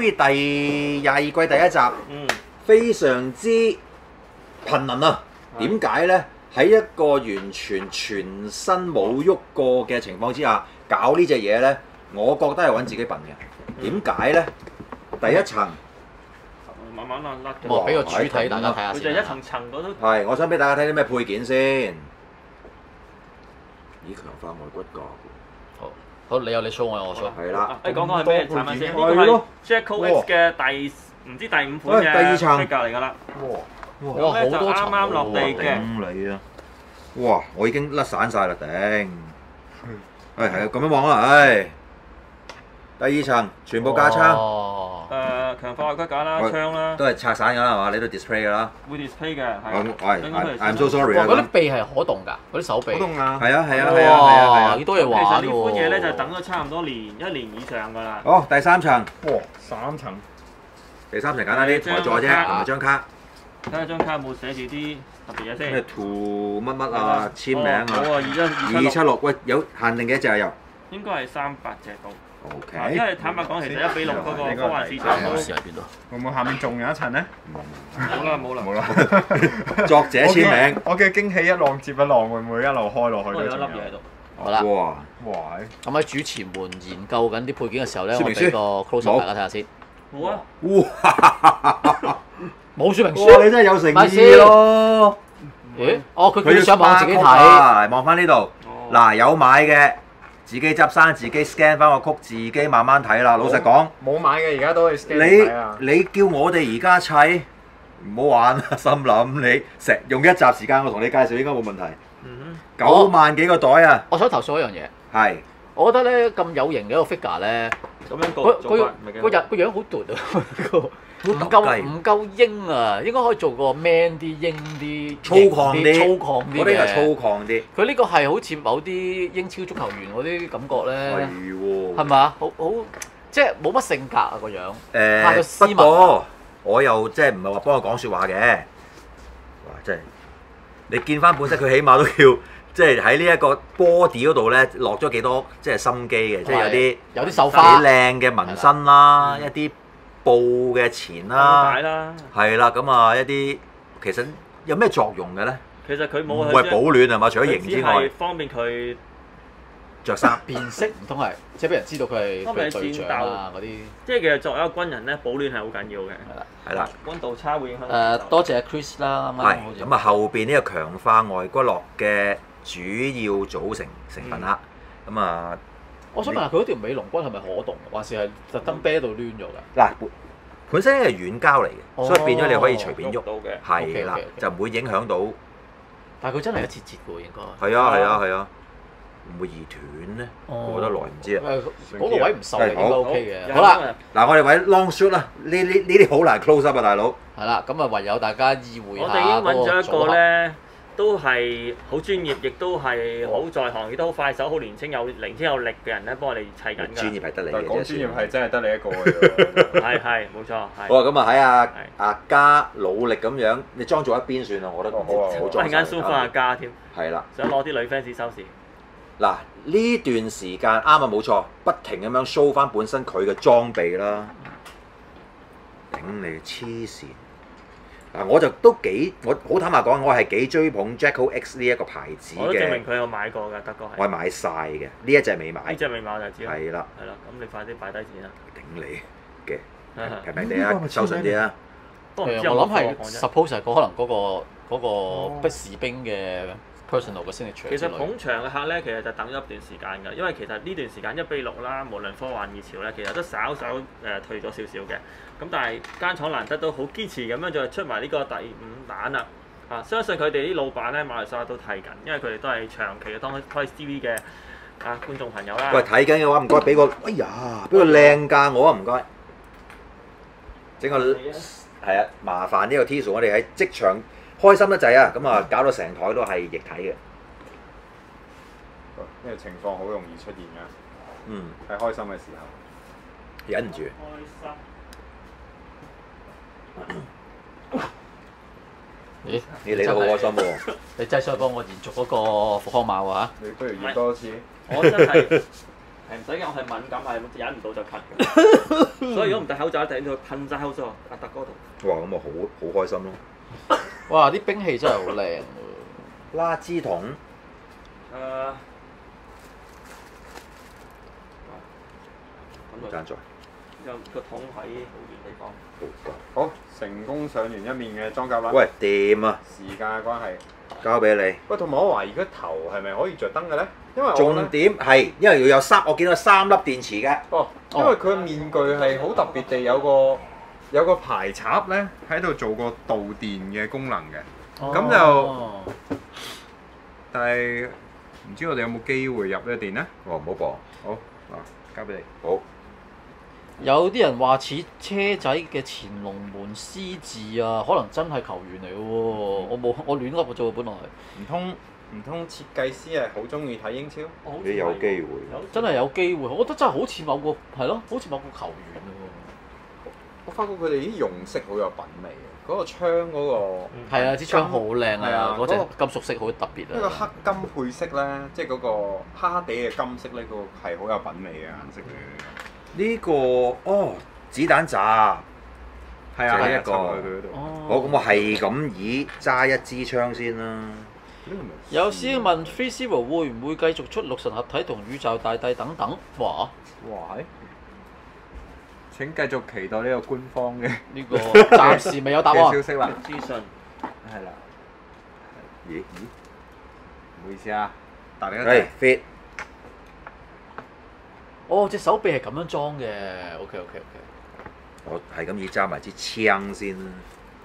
TV 第22季第一集，非常之頻能啊！點解咧？喺一個完全全身冇喐過嘅情況之下，搞呢隻嘢咧，我覺得係揾自己笨嘅。點解咧？第一層。 慢慢甩嘅。 我俾個主體大家睇下先。 佢就一層層嗰度。 係，我想俾大家睇啲咩配件先。咦，強化外骨架。 好，你有你 show，我有我 show。 係啦。 誒，講講係咩產品先？呢個係 Jacko X 嘅唔知第5款嘅第2層 figure 嚟㗎啦。 哇，好多層啱啱落地嘅。 你啊！哇，我已經甩散晒啦，頂！係啊，咁樣望啊，唉。第2層全部架撐。 強化外骨架啦，槍啦。 都係拆散㗎啦，係嘛？你都 display 㗎啦。 會 display 嘅，係。 I'm so sorry 啊。 嗰啲臂係可動㗎，嗰啲手臂。 可動啊！係啊！ 哇， 幾多嘢玩喎！ 其實呢款嘢咧就等咗差唔多1年以上㗎啦。 好，第3層。 哇，3層。 第3層簡單啲，台座啫，唔係張卡。 睇下張卡有冇寫住啲特別嘢先。 咩圖乜乜啊？簽名啊！ 好啊，276。 喂，有限定幾多隻啊？又？ 應該係300隻到。 OK。 因為坦白講，其實1:6嗰個科幻市場有時喺邊度？ 會唔會下面仲有一層咧？ 冇啦。 作者簽名。 我嘅驚喜一浪接一浪，會唔會一路開落去都有一粒嘢喺度。 好啦。 哇！ 咁喺主持們研究緊啲配件嘅時候咧，我俾個 close up 大家睇下先。 好啊。 哇！ 冇說明書。 哇！你真係有誠意咯。 咦？哦，佢想望自己睇。 嚟望翻呢度。嗱，有買嘅。自己執生，自己 scan 翻個曲，自己慢慢睇啦。老實講， 冇買嘅而家都係 scan 你叫我哋而家砌，唔好玩啊！心諗你用一集時間，我同你介紹應該冇問題。9萬幾個袋啊！ 我想投訴一樣嘢。 係。 我覺得咧咁有型嘅一個 figure 咧， 咁樣個樣好奪啊！唔夠英啊，應該可以做個 man 啲、英啲、 粗獷啲嘅。 嗰啲係粗獷啲。 佢呢個係好似某啲英超足球員嗰啲感覺咧， 係喎。 係咪啊？好即係冇乜性格啊個樣。 太過斯文。不過我又即係唔係話幫佢講説話嘅。哇！真係你見翻本身，佢起碼都要即係喺呢一個 body 嗰度咧落咗幾多即係心機嘅，即係有啲繡花幾靚嘅紋身啦，一啲布嘅錢啦，係啦，咁啊一啲其實有咩作用嘅咧？ 其實佢冇唔係保暖係嘛？除咗型之外， 方便佢着衫辨識，唔通係即係俾人知道佢係隊長啊嗰啲。 即係其實作為一個軍人咧，保暖係好緊要嘅。 係啦， 溫度差會影響。 多謝 Chris 啦。 係咁啊，後邊呢個強化外骨骼嘅主要組成分啦。咁啊， 我想問下佢嗰條尾龍骨係咪可動，還是係特登啤到攣咗㗎？ 嗱，本身係軟膠嚟嘅，所以變咗你可以隨便喐，係啦，就唔會影響到。 但係佢真係一節節嘅喎，應該。 係啊，唔會易斷咧？過得耐唔知啊。 嗰個位唔受力應該 OK 嘅。好啦， 嗱我哋位 long shoot 啦，呢啲好難 close up 啊，大佬。 係啦，咁啊唯有大家意會下。 我哋已經揾咗一個咧，都係好專業，亦都係好在行，亦都好快手、好年青有靈有力嘅人咧，幫我哋砌緊㗎。 專業係得你嘅啫。 講專業係真係得你一個嘅。 係冇錯。 好啊，咁啊喺阿嘉努力咁樣，你裝做一邊算啦，我覺得好裝。 陣間 show 翻阿嘉添。 係啦。 想攞啲女 fans 收視。 嗱呢段時間啱啊，冇錯，不停咁樣 show 翻本身佢嘅裝備啦。頂你黐線！嗱，我就都幾，我好坦白講，我係幾追捧 Jacko X 呢一個牌子嘅。 我都證明佢有買過㗎，德國係。 我係買晒嘅，呢一隻未買。 呢隻未買我就知啦。 係啦。 咁你快啲擺低錢啦。 頂你嘅，平平地啊，收順啲啊。 我諗係 suppose 係可能嗰個士兵嘅 personal 嘅 signature。 其實捧場嘅客咧，其實就等咗一段時間㗎，因為其實呢段時間1:6啦，無論科幻熱潮咧，其實都稍退咗少少嘅。咁但係間廠難得都好堅持咁樣就出埋呢個第5彈啦。相信佢哋啲老闆咧，馬來西亞都睇緊，因為佢哋都係長期嘅當 Toys TV 嘅觀眾朋友啦。 喂，睇緊嘅話唔該俾個，哎呀，俾個靚價我啊唔該。整個係啊，麻煩呢個 T-shirt 我哋喺職場開心得滯啊，咁啊搞到成台都係液體嘅。 呢個情況好容易出現㗎。喺開心嘅時候。 忍唔住。 咦？ 你都好開心喎！ 你真係想幫我延續嗰個復康碼喎嚇？ 你不如要多次。 我真係係唔使嘅，我係敏感，係忍唔到就咳嘅。所以如果唔戴口罩，一定要噴晒口水阿特哥度。 哇！咁啊好開心咯。 哇！啲兵器真係好靚喎。 垃圾桶。 咁贊助。 有個桶喺好遠地方。 好，成功上完一面嘅裝甲啦。 喂，掂啊！ 時間嘅關係， 交俾你。 喂，同埋我懷疑佢頭係咪可以着燈嘅咧？因為我重點係，因為要有我見到3粒電池嘅。 哦，因為佢面具係好特別地有個排插咧喺度做個導電嘅功能嘅，咁就但係唔知我哋有冇機會入呢個電咧？ 哦，唔好播。 好，交俾你。 好。 有啲人話似車仔嘅前龍門獅字啊，可能真係球員嚟嘅喎。我亂噏嘅啫喎，本來。 唔通設計師係好中意睇英超？ 你有機會。 真係有機會，我覺得真係好似某個係咯，好似某個球員喎。 我發覺佢哋啲用色好有品味嘅，嗰個槍嗰個係啊，支槍好靚係啊，嗰隻嗰金屬色好特別啊。 呢個黑金配色咧，即係嗰個黑黑地嘅金色咧，個係好有品味嘅顏色嚟嘅。 呢個子彈閘。 係啊， 一個。 佢嗰度。 好，咁我係咁以揸一支槍先啦。 有師兄問 Free Zero 會唔會繼續出六神合體同宇宙大帝等等？哇！ 請繼續期待呢個官方嘅呢個暫時未有答案。 消息啦。 資訊係啦。 咦？ 唔好意思啊，大力一係 fit。 哦，隻手臂係咁樣裝嘅。OK。 我係咁以揸埋支槍先啦。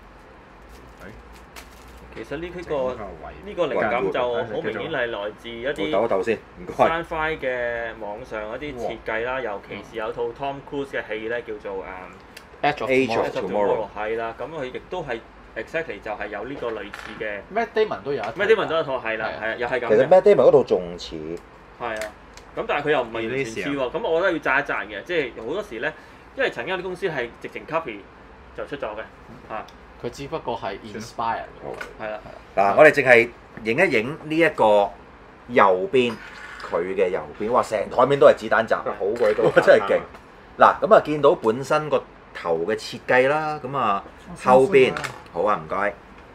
其實呢個靈感就好明顯係來自一啲我抖先，唔該。 Sci-Fi 嘅網上一啲設計啦，尤其是有套 Tom Cruise 嘅戲咧，叫做 Edge of Tomorrow 係啦，咁佢亦都係 exactly 就係有呢個類似嘅。 Matt Damon 都有一套。 Matt Damon 都有套係啦，係啊，又係咁其實嘅。 Matt Damon 嗰套仲似。 係啊，咁但係佢又唔係完全似喎，咁我覺得要讚一讚嘅，即係好多時咧，因為曾經有啲公司係直情 copy 就出咗嘅，嚇。 佢只不過係 inspire 係啦。 嗱，我哋淨係影一影呢一個右邊，佢嘅右邊，哇！成台面都係子彈閘， 好鬼多， 真係勁。嗱，咁啊見到本身個頭嘅設計啦，咁啊後邊好啊，唔該，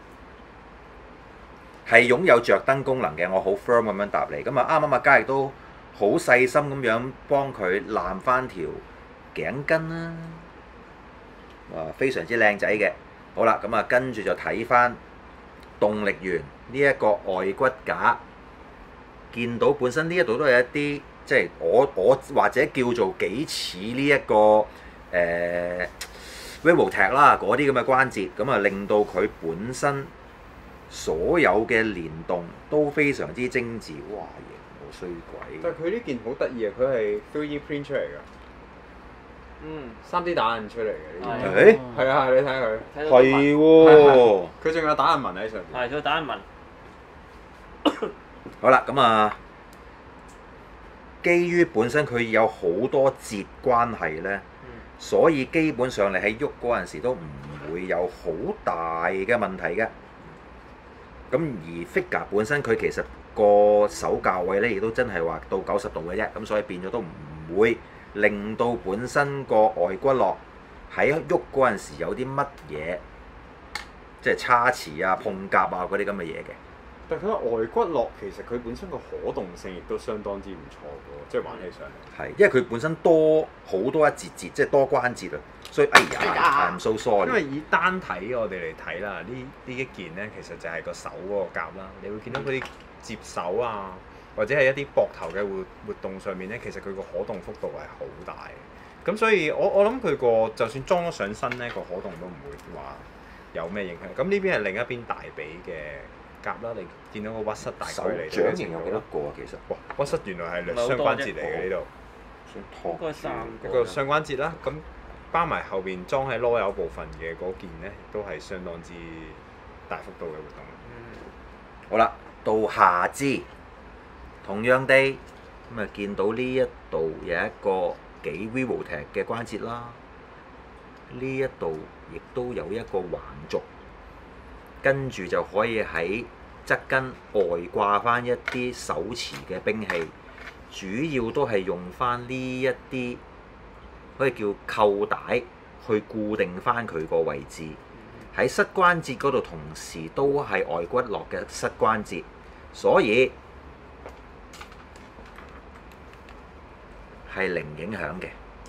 係擁有着燈功能嘅，我好 firm 咁樣答你。咁啊啱啱阿嘉亦都好細心咁樣幫佢攬翻條頸巾啦，哇！非常之靚仔嘅。好啦，咁啊跟住就睇翻動力源呢一個外骨架，見到本身呢一度都係一啲即係我或者叫做幾似呢一個Revoltech 啦嗰啲咁嘅關節，咁啊令到佢本身所有嘅連動都非常之精緻，哇！型到衰鬼！ 但係佢呢件好得意啊，佢係 3D print 出嚟㗎。3D 打印出嚟嘅呢誒係啊，你睇佢係喎， 佢仲有打印紋喺上邊。 係，仲有打印紋。 好啦，咁啊，基於本身佢有好多節關係咧，所以基本上你喺喐嗰陣時都唔會有好大嘅問題嘅。咁而 figure 本身佢其實個手較位咧，亦都真係話到90度嘅啫，咁所以變咗都唔會令到本身個外骨骼喺喐嗰陣時有啲乜嘢，即係差池啊、碰夾啊嗰啲咁嘅嘢嘅。 但係佢外骨骼其實佢本身個可動性亦都相當之唔錯嘅，即係玩起上嚟。 係，因為佢本身好多一節節，即係多關節啊，所以哎呀，I'm so sorry。 因為以單體我哋嚟睇啦，呢一件咧其實就係個手嗰個夾啦，你會見到嗰啲接手啊，或者係一啲膊頭嘅活動上面咧，其實佢個可動幅度係好大嘅。咁所以我諗佢個就算裝咗上身咧，個可動都唔會話有咩影響。咁呢邊係另一邊大髀嘅夾啦，你見到個屈膝大概嚟手掌型有幾多個啊？其實哇，屈膝原來係雙關節嚟嘅呢度， 應該3個。 一個雙關節啦。咁包埋後邊裝喺籮柚部分嘅嗰件咧，都係相當之大幅度嘅活動。 好啦，到下肢，同樣地咁啊，見到呢一度有一個幾 Revoltech 嘅關節啦，呢一度亦都有一個橫軸。跟住就可以喺側跟外掛翻一啲手持嘅兵器， 主要都係用翻呢一啲可以叫扣帶去固定翻佢個位置。喺膝關節嗰度同時都係外骨骼嘅膝關節，所以係零影響嘅。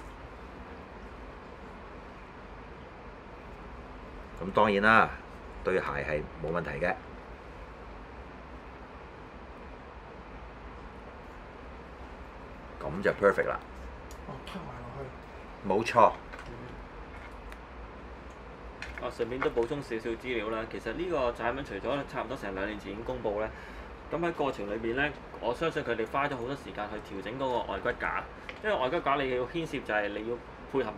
咁當然啦，對鞋係冇問題嘅。咁就 perfect 啦。 吞埋落去。 冇錯。 順便都補充少少資料啦。其實呢個產品除咗差唔多成2年前已經公佈咧，咁喺過程裏邊咧，我相信佢哋花咗好多時間去調整嗰個外骨架，因為外骨架你要牽涉就係你要配合，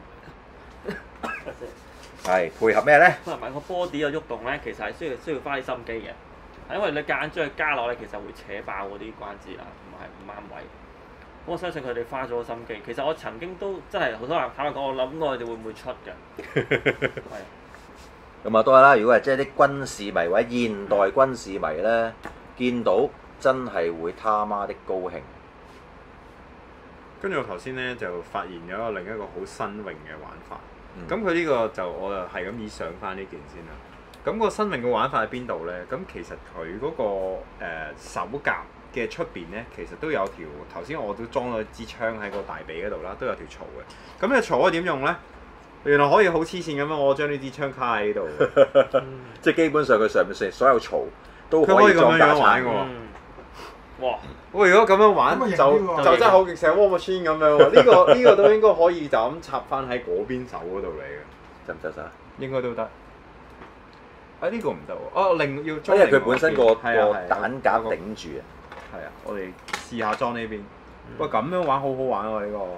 係配合咩咧？ 配合埋個 body 嘅喐動咧，其實係需要花啲心機嘅，係因為你夾硬將佢加落咧，其實會扯爆嗰啲關節啊，唔啱位。咁我相信佢哋花咗心機。其實我曾經都真係好多人坦白講，我諗過佢哋會唔會出嘅，係。 咁啊，當然啦！如果係即係啲軍事迷或者現代軍事迷咧，見到真係會他媽的高興。 跟住我頭先咧就發現咗另一個好新穎嘅玩法。咁佢呢個就我就係咁以上翻呢件先啦。咁個新穎嘅玩法喺邊度咧？咁其實佢嗰個手夾嘅出邊咧，其實都有條頭先我都裝咗支槍喺個大髀嗰度啦，都有條槽嘅。咁呢個槽可以點用咧？原來可以好黐線咁樣，我將呢支槍卡喺呢度， 即係基本上佢上面所有槽都佢可以咁樣樣玩嘅喎。 哇！ 喂，如果咁樣玩就真係好似成 War Machine 咁樣喎。呢個都應該可以就咁插翻喺嗰邊手嗰度嚟嘅， 得唔得啊？ 應該都得。啊，呢個唔得喎。哦，要裝。 因為佢本身個係啊彈夾頂住啊。 係啊，我哋試下裝呢邊。喂，咁樣玩好好玩喎呢個。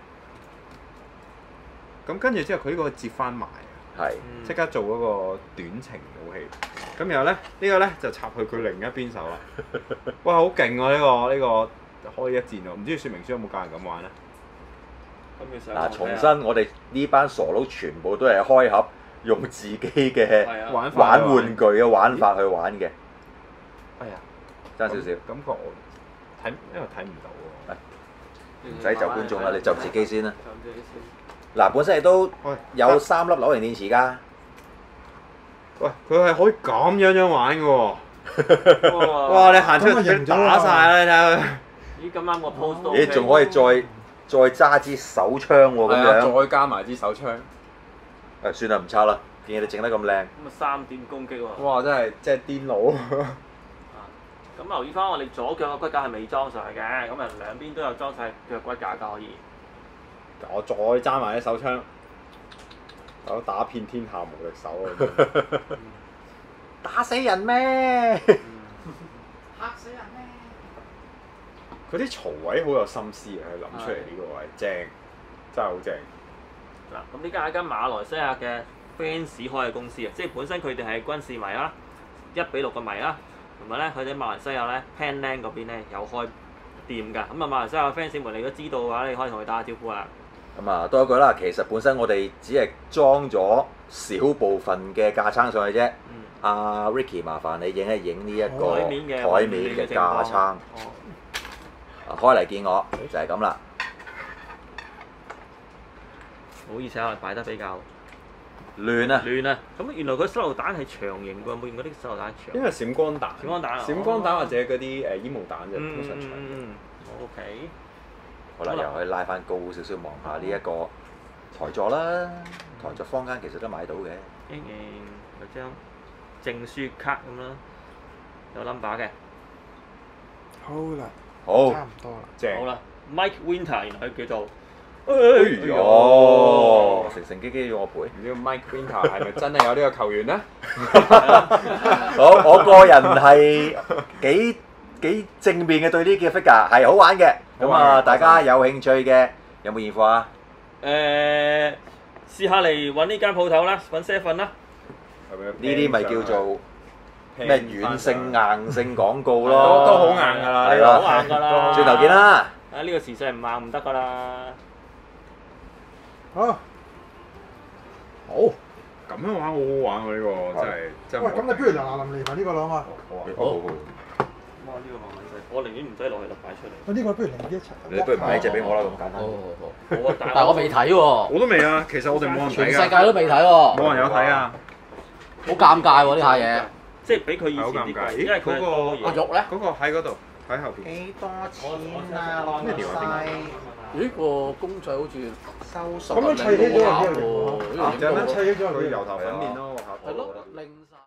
咁跟住之後，佢呢個接翻埋， 係即刻做嗰個短程武器。咁然後咧，呢個咧就插去佢另一邊手啦。哇，好勁喎！呢個開一戰喎，唔知說明書有冇教人咁玩咧？ 嗱，重新我哋呢班傻佬全部都係開盒，用自己嘅玩玩具嘅玩法去玩嘅。 哎呀， 爭少少， 感覺我因為睇唔到喎。 唔使就觀眾啦，你就自己先啦。嗱，本身亦都有3粒扭形電池㗎。 喂，佢係可以咁樣玩嘅喎！哇！你行出去俾打晒啦，你睇下佢。 咦，咁啱個 post 都。 咦，仲可以再揸支手槍喎，咁樣。 再加埋支手槍。 誒，算啦，唔差啦，見你整得咁靚。 咁啊，3點攻擊喎。 哇！真係癲佬。 咁留意翻，我哋左腳嘅骨架係未裝上去嘅，咁啊兩邊都有裝晒腳骨架㗎，可以。 我再揸埋啲手槍，我打遍天下無敵手啊！ 打死人咩？ 嚇死人咩？ 佢啲槽位好有心思啊！佢諗出嚟呢個位正，真係好正。 嗱，咁呢間係一間馬來西亞嘅 fans 開嘅公司啊，即係本身佢哋係軍事迷啦，1:6嘅迷啦，同埋咧佢哋馬來西亞咧 Penang 嗰邊咧有開店㗎，咁啊馬來西亞 fans 們你如果知道嘅話，你可以同佢打下招呼啦。 咁啊，多一句啦，其實本身我哋只係裝咗少部分嘅架撐上去啫。阿 Ricky 麻煩你影一影呢一個台面嘅架撐。開嚟見我就係咁啦。 唔好意思啊，擺得比較亂啊！ 亂啊！咁原來佢手榴彈係長形㗎，冇見過啲手榴彈長。 因為閃光彈、閃光彈或者嗰啲煙霧彈就通常長嘅。 OK。 好啦，又可以拉翻高少少望下呢一個台座啦。台座坊間其實都買到嘅。 有張證書卡咁啦，有 number 嘅。 好啦， 好， 差唔多啦。 正。 好啦 ，Mike Winter 原來佢叫做。 哎呦！成機機要我陪。 唔知 Mike Winter 係咪真係有呢個球員咧？ 好，我個人係幾正面嘅對呢件 figure 係好玩嘅。咁啊，大家有興趣嘅有冇現貨啊？ 試下嚟揾呢間鋪頭啦，揾 7啦。 呢啲咪叫做咩軟性硬性廣告咯？ 都好硬㗎啦， 係咯，好硬㗎啦。 轉頭見啦！ 啊，呢個時勢唔硬唔得㗎啦。 好， 咁樣玩好好玩喎！呢個真係。 喂，咁你不如嗱嗱臨嚟埋呢個啦嘛。 好啊！ 好。 哇！呢個慢慢細，我寧願唔使落去啦，擺出嚟。 我呢個不如零啲一齊。 你不如買隻俾我啦，咁簡單。 好。 好啊， 但係我未睇喎， 我都未啊，其實我哋冇人全睇㗎， 世界都未睇喎， 冇人有睇啊。 好尷尬喎呢下嘢。 即係比佢以前啲好尷尬貴，因為佢係多個嘢。 肉咧？ 嗰個喺嗰度，喺後邊。 幾多錢啊？老咩電話細？ 咦個公仔好似收數咁樣砌起咗係咩嚟㗎？ 喎， 就咁砌起咗佢油頭粉面咯， 係咯，令。